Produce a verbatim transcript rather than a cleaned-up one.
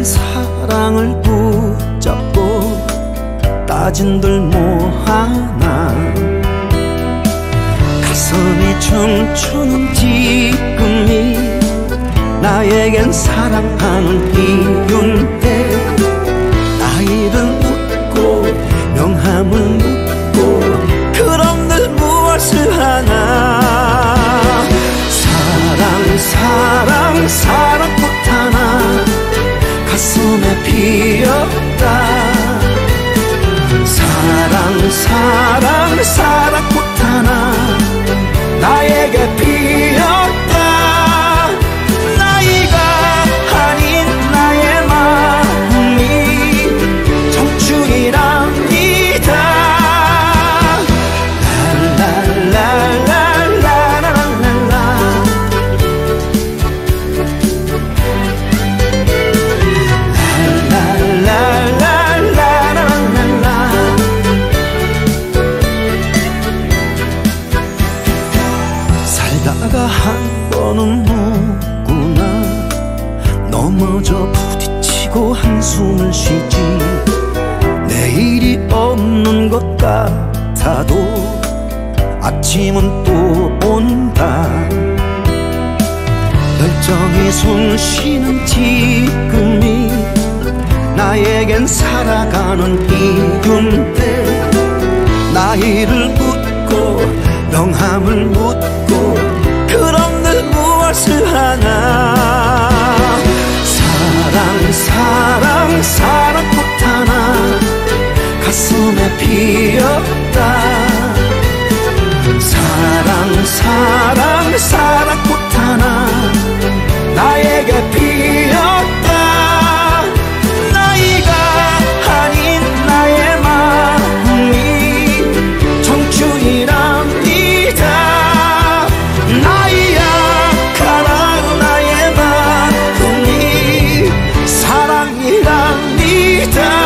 사랑을 붙잡고 따진들 뭐하나. 가슴이 춤추는 지금이 나에겐 사랑하는 이유인데, 나이를 묻고 명함을 묻고 그럼 늘 무엇을 하나. 사랑 사랑 사랑꽃 하나 가슴에 피었다. 사랑 사랑 사랑꽃 하나 나에게 피었다. 나이가 아닌 나의 마음이 청춘이랍니다. 랄랄랄랄랄랄랄라. 랄랄랄랄랄랄라. 살다가 한 번은 누구나 넘어져 부딪히고 한숨을 쉬지. 내일이 없는 것 같아도 아침은 또 온다. 열정이 숨쉬는 지금이 나에겐 살아가는 이유인데, 나이를 묻고 명함을 묻고 그럼 늘 무엇을 하나. 사랑 사랑 사랑꽃 하나 가슴에 피었다. 사랑 사랑 사랑꽃 하나 나에게 피었다. 나이가 아닌 나의 마음이 청춘이랍니다. 나이야 가라 나의 마음이 사랑이랍니다.